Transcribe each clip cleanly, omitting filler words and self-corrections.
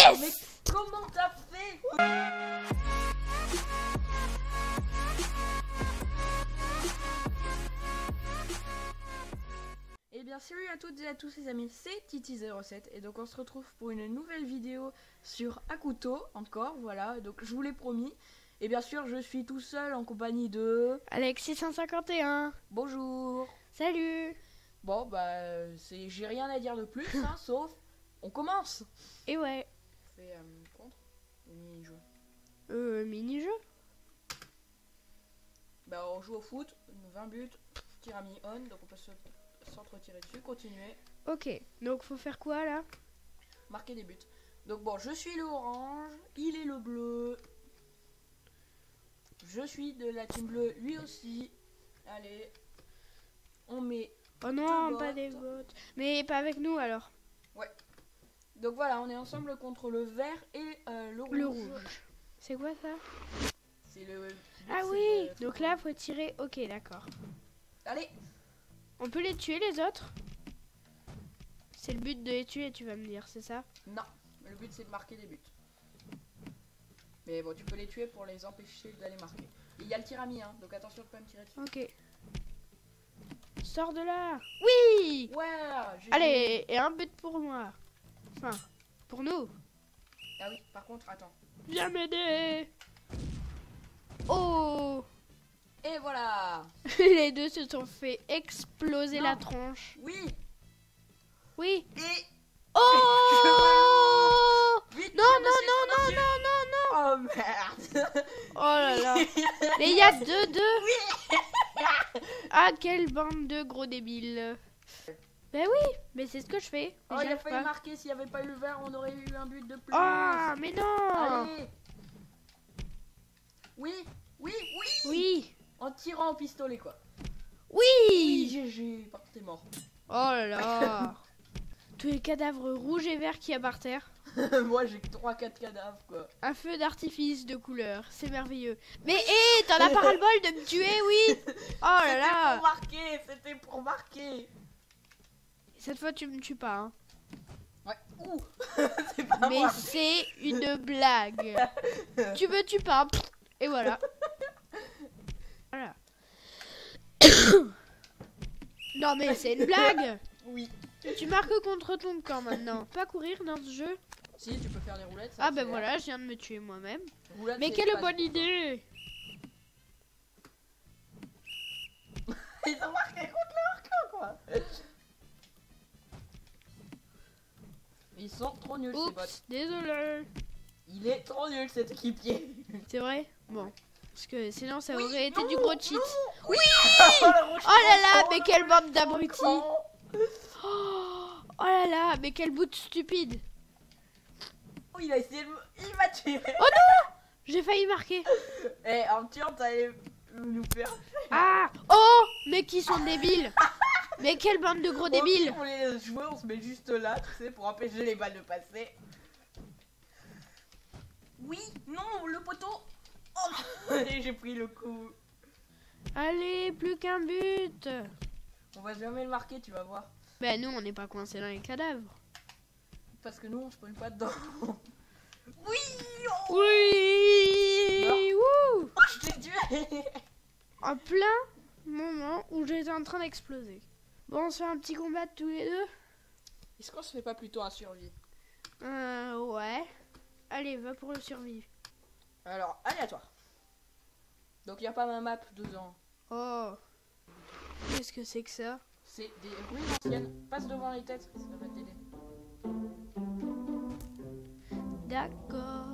Yes! Mais comment t'as fait? Eh bien salut à toutes et à tous les amis, c'est Titi07 et donc on se retrouve pour une nouvelle vidéo sur Akuto, encore, voilà, donc je vous l'ai promis. Et bien sûr je suis tout seul en compagnie de... Alexis 151. Bonjour. Salut. Bon bah j'ai rien à dire de plus, hein, sauf on commence. Et ouais. On fait contre le mini-jeu. Mini-jeu. Bah on joue au foot, 20 buts, tirami on, donc on peut s'entre-tirer dessus, continuer. Ok, donc faut faire quoi là? Marquer des buts. Donc bon, je suis le orange, il est le bleu. Je suis de la team bleue, lui aussi. Allez, on met... Oh non, deux pas votes. des votes. Mais pas avec nous alors. Ouais. Donc voilà, on est ensemble contre le vert et le rouge. Le rouge. C'est quoi ça? C'est le... Ah c'est oui, le- donc là faut tirer. Ok, d'accord. Allez. On peut les tuer les autres? C'est le but de les tuer, tu vas me dire, c'est ça? Non, le but c'est de marquer des buts. Mais bon, tu peux les tuer pour les empêcher d'aller marquer. Et il y a le tirami, hein, donc attention de pas me tirer dessus. Ok. Sors de là. Oui. Ouais, j'ai... Allez, et un but pour moi. Enfin, pour nous. Ah oui, par contre, attends. Viens m'aider. Oh. Et voilà. Les deux se sont fait exploser Non. la tronche. Oui. Oui. Et... Oh. Vite, Non, tire non, dessus, non, tire non, dessus. non, non, non. Oh merde. Oh là là. Mais il y a deux. Ah, quelle bande de gros débiles. Ben oui, mais c'est ce que je fais. Oh, Mais il a j'arrive failli pas. marquer. S'il n'y avait pas eu le vert, on aurait eu un but de plus. Ah, mais non. Allez. Oui, oui, oui. Oui. En tirant au pistolet, quoi. Oui. GG. Par contre, t'es mort. Oh là là. Tous les cadavres rouges et verts qu'il y a par terre. Moi, j'ai que 3-4 cadavres, quoi. Un feu d'artifice de couleur, c'est merveilleux. Mais hé, t'en as pas ras-le-bol de me tuer, oui. Oh là C'était là. pour marquer, c'était pour marquer. Cette fois tu me tues pas, hein. Ouais. Ouh. C'est pas Mais moi. c'est une blague. Tu me tues pas. Et voilà. Voilà. Non mais c'est une blague. Oui. Tu marques contre ton camp maintenant. Pas courir dans ce jeu. Si, tu peux faire les roulettes. ça Ah ben accélère. voilà, je viens de me tuer moi-même. Roulette, Mais c'est quelle pas bonne du tout, idée. quoi. Ils ont marqué contre leur camp, quoi. Ils sont trop nuls, ces bots. Oups, désolé. Il est trop nul, cet équipier. C'est vrai? Bon. Parce que sinon ça Oui, aurait été non, du gros cheat. Oui. Oh là là, mais quelle bande d'abrutis. Con. Oh là là, mais quel bout de stupide. Oh, il a essayé de me... Il m'a tué. Oh non, j'ai failli marquer. Eh, en tuant, t'allais nous faire... Ah. Oh, mais qui sont débiles. Mais quelle bande de gros débiles. Pour les jouer, on se met juste là, tu sais, pour empêcher les balles de passer. Oui, non, le poteau. Oh, j'ai pris le coup. Allez, plus qu'un but. On va jamais le marquer, tu vas voir. Ben nous, on n'est pas coincés dans les cadavres. Parce que nous, on se pogne pas dedans. Oui. Oh, Oui. Wouh. oh, je t'ai tué. En plein moment où j'étais en train d'exploser. Bon, on se fait un petit combat de tous les deux. Est-ce qu'on se fait pas plutôt un survie? Ouais. Allez, va pour le survivre. Alors, aléatoire. Donc, il n'y a pas ma map dedans. Oh. Qu'est-ce que c'est que ça? C'est des ruines anciennes. Passe devant les têtes, ça va t'aider. D'accord.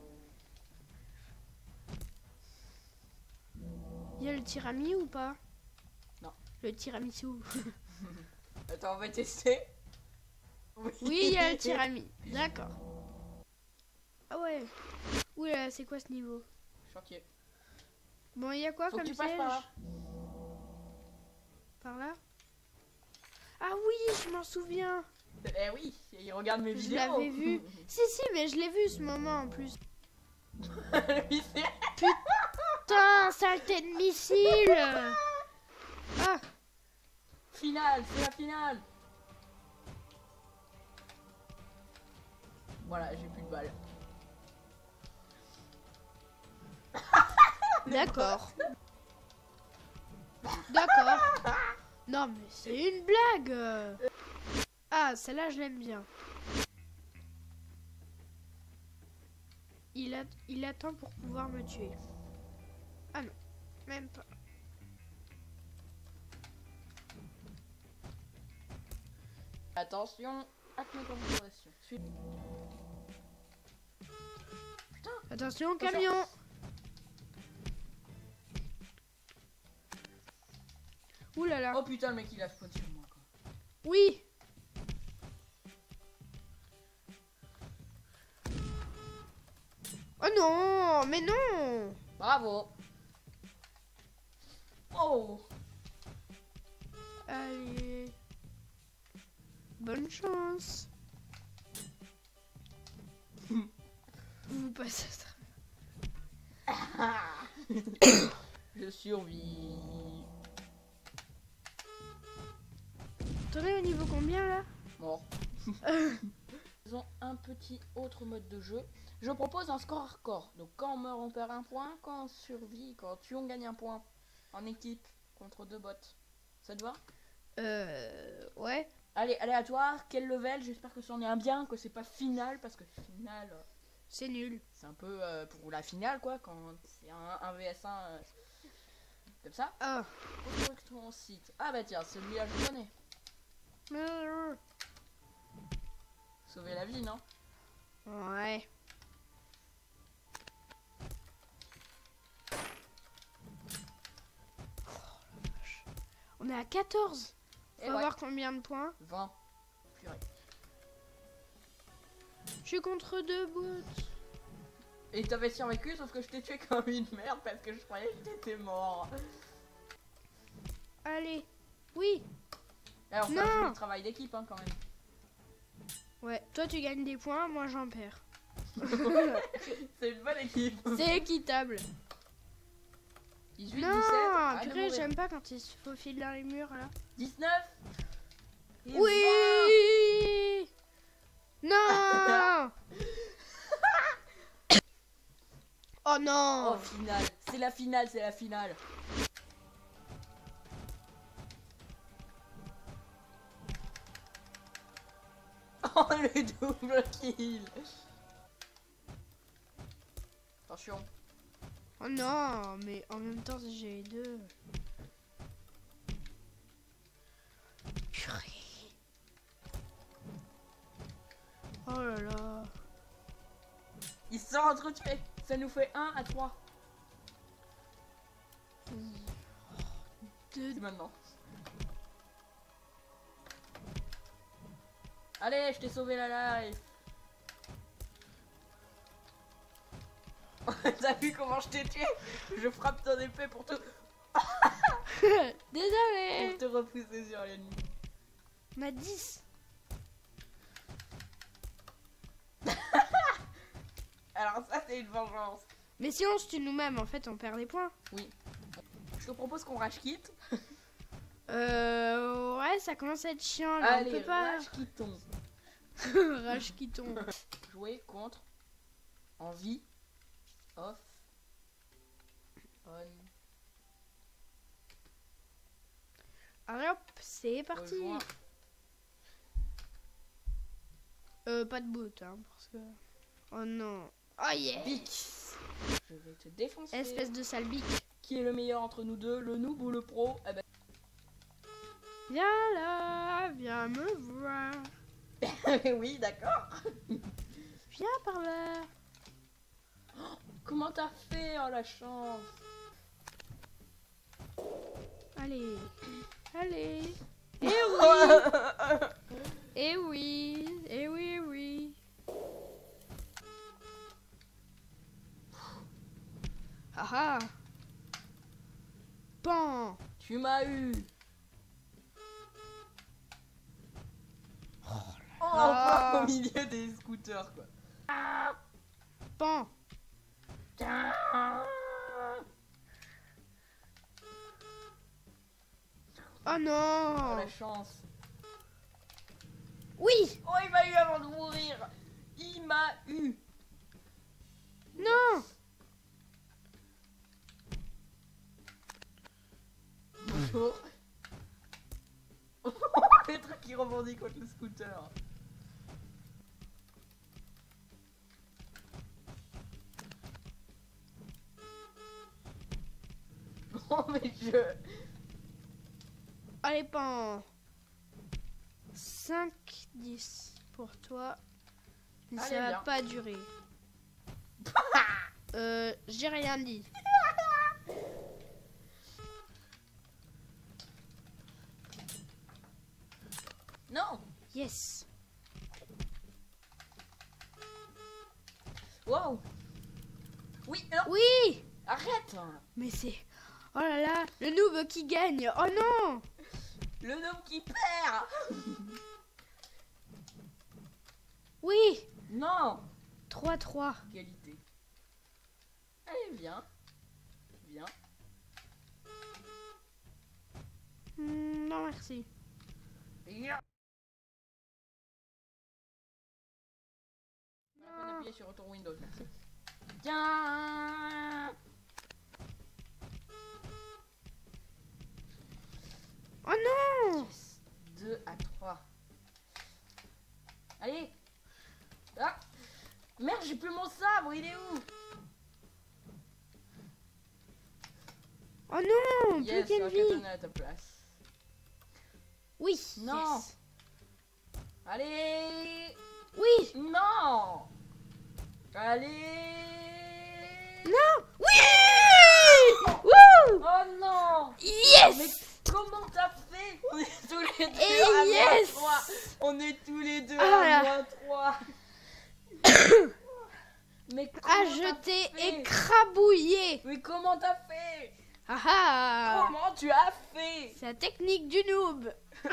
Il y a le tiramisu ou pas? Non. Le tiramisu. Attends, on va tester. Oui, il y a le tiramisu. D'accord. Ah ouais. Oula, c'est quoi ce niveau? Chantier. Bon, il y a quoi Faut que comme tu passes siège? par là. Par là? Ah oui, je m'en souviens. Eh oui, il regarde mes Je vidéos. l'avais vu. Si, mais je l'ai vu ce moment en plus. Lui, c'est... Putain, saleté de missile. Ah, Finale, c'est la finale. Voilà, j'ai plus de balles. D'accord. D'accord. Non mais c'est une blague. Ah, celle-là je l'aime bien. Il attend pour pouvoir me tuer. Ah non, même pas. Attention, acte mes conversations. Attention, camion. Ouh là là. Oh putain, le mec il a spawn sur moi quoi. Oui. Oh non, mais non. Bravo. Oh. Allez. Bonne chance. Vous passez à travers. Je survis. T'en es au niveau combien là? Mort. Ils ont un petit autre mode de jeu. Je propose un score hardcore. Donc quand on meurt on perd un point, quand on survit, quand on tue on gagne un point. En équipe, contre 2 bots. Ça te va? Ouais. Allez, aléatoire, quel level? J'espère que c'en est un bien, que c'est pas final, parce que final, C'est nul. c'est un peu pour la finale quoi, quand c'est un vs1 comme ça. Ah. Construis ton site. Ah bah tiens, celui-là je connais. Sauver la vie, non? Ouais. Oh, la vache. On est à 14. Et Faut ouais. voir combien de points. 20. Purée. Je suis contre 2 bots. Et t'avais survécu, sauf que je t'ai tué comme une merde parce que je croyais que t'étais mort. Allez. Oui. Alors, Non. on fait le travail d'équipe hein, quand même. Ouais. Toi tu gagnes des points, moi j'en perds. C'est une bonne équipe. C'est équitable. 18, Non, 17. arrête de purée, mourir. j'aime pas quand ils se faufilent dans les murs là. 19. Et 20. Oui. Non. Oh non. Oh, finale. C'est la finale, c'est la finale. Oh, le double kill. Attention. Oh non, mais en même temps j'ai 2. Purée. Oh là là. Ils se sont entretués. Ça nous fait 1 à 3. Deux. C'est maintenant. Allez, je t'ai sauvé la life. T'as vu comment je t'ai tué? Je frappe ton épée pour Désolé. te repousser sur l'ennemi. On a 10. Alors ça c'est une vengeance. Mais si on se tue nous-mêmes, en fait, on perd des points. Oui. Je te propose qu'on rage quitte. Ouais, ça commence à être chiant. Là. Allez, on peut pas. rage quittons. Rage qui tombe. Jouer contre. En vie. Off. On. Allez hop, c'est parti. Rejoins. Pas de boot, hein, parce que. Oh non. Oh yeah. Bic. Je vais te défoncer. Espèce de sale bic. Qui est le meilleur entre nous deux, le noob ou le pro? Eh ben... Viens là, viens me voir. oui, d'accord. Viens par là. Comment t'as fait? Oh la chance. Allez. Allez. Eh oui. Eh oui. Eh oui, eh oui. Haha. Pan. Tu m'as eu. Oh, là. au milieu des scooters quoi. Pan. Oh Oh non. la chance. Oui. Oh il m'a eu avant de mourir. Il m'a eu. Non. Bonjour. Les trucs qui rebondit contre le scooter. Oh mais je... Allez, pan. 5, 10 pour toi. Mais Allez, ça va bien. pas durer. J'ai rien dit. Non. Yes. Wow. Oui, non. Oui. Arrête. Mais c'est... Oh là là, le noob qui gagne. Oh non. Le nom qui perd. Oui. Non. 3-3. Égalité. Allez, viens. Viens. Non, merci. Viens. On va appuyer sur retour Windows, merci. Tiens. Oh non. Yes. 2-3. Allez. Ah. Merde, j'ai plus mon sabre, il est où? Oh non. Yes, Plus qu'une ok, vie. donne à ta place. Oui. Non. Yes. Allez. Oui. Non. Allez. Non. Oui. Wouh. Oh non. Yes. Mais comment t'as fait? On est tous les deux Et à yes. -3. On est tous les deux Ah à là. -3. Mais Ah, comment je t'as t'ai fait? écrabouillé. Mais comment t'as fait? Ah ah. Comment tu as fait? C'est la technique du noob.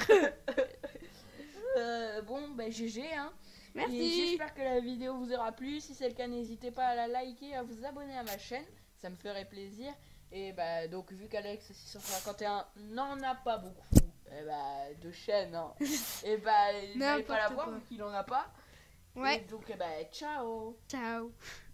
Bon, bah GG, hein. Et Merci. j'espère que la vidéo vous aura plu. Si c'est le cas, n'hésitez pas à la liker, à vous abonner à ma chaîne. Ça me ferait plaisir. Et bah, donc, vu qu'Alex 651 n'en a pas beaucoup de chaînes, hein, et bah, il n'allait pas la N'importe voir quoi. vu qu'il en a pas. Ouais. Et donc, bah, ciao. Ciao.